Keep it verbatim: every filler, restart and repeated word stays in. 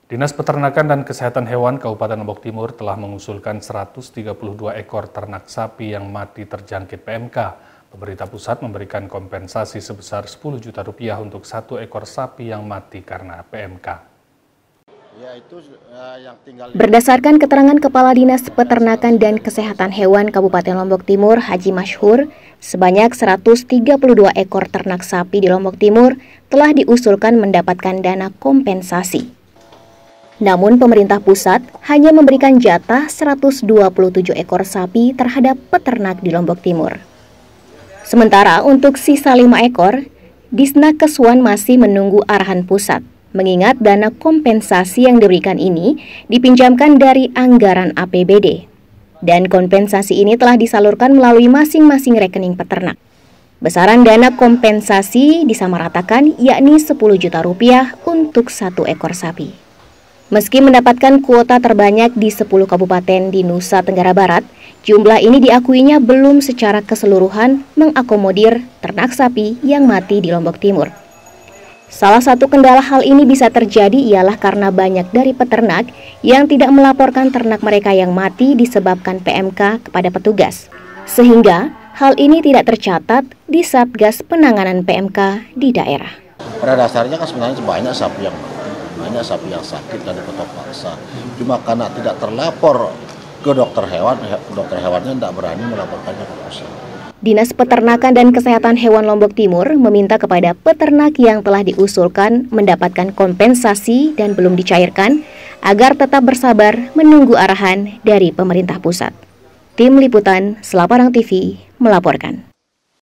Dinas Peternakan dan Kesehatan Hewan Kabupaten Lombok Timur telah mengusulkan seratus tiga puluh dua ekor ternak sapi yang mati terjangkit P M K. Pemerintah pusat memberikan kompensasi sebesar sepuluh juta rupiah untuk satu ekor sapi yang mati karena P M K. Ya, itu, uh, yang tinggal... Berdasarkan keterangan Kepala Dinas Peternakan dan Kesehatan Hewan Kabupaten Lombok Timur, Haji Masyhur, sebanyak seratus tiga puluh dua ekor ternak sapi di Lombok Timur telah diusulkan mendapatkan dana kompensasi. Namun pemerintah pusat hanya memberikan jatah seratus dua puluh tujuh ekor sapi terhadap peternak di Lombok Timur. Sementara untuk sisa lima ekor, Disnakeswan masih menunggu arahan pusat, mengingat dana kompensasi yang diberikan ini dipinjamkan dari anggaran A P B D. Dan kompensasi ini telah disalurkan melalui masing-masing rekening peternak. Besaran dana kompensasi disamaratakan yakni sepuluh juta rupiah untuk satu ekor sapi. Meski mendapatkan kuota terbanyak di sepuluh kabupaten di Nusa Tenggara Barat, jumlah ini diakuinya belum secara keseluruhan mengakomodir ternak sapi yang mati di Lombok Timur. Salah satu kendala hal ini bisa terjadi ialah karena banyak dari peternak yang tidak melaporkan ternak mereka yang mati disebabkan P M K kepada petugas. Sehingga hal ini tidak tercatat di Satgas Penanganan P M K di daerah. Pada dasarnya kan sebenarnya banyak sapi yang banyak sapi yang sakit dan dipotong paksa. Cuma karena tidak terlapor ke dokter hewan, dokter hewannya tidak berani melaporkannya ke pusat. Dinas Peternakan dan Kesehatan Hewan Lombok Timur meminta kepada peternak yang telah diusulkan mendapatkan kompensasi dan belum dicairkan agar tetap bersabar menunggu arahan dari pemerintah pusat. Tim Liputan Selaparang T V melaporkan.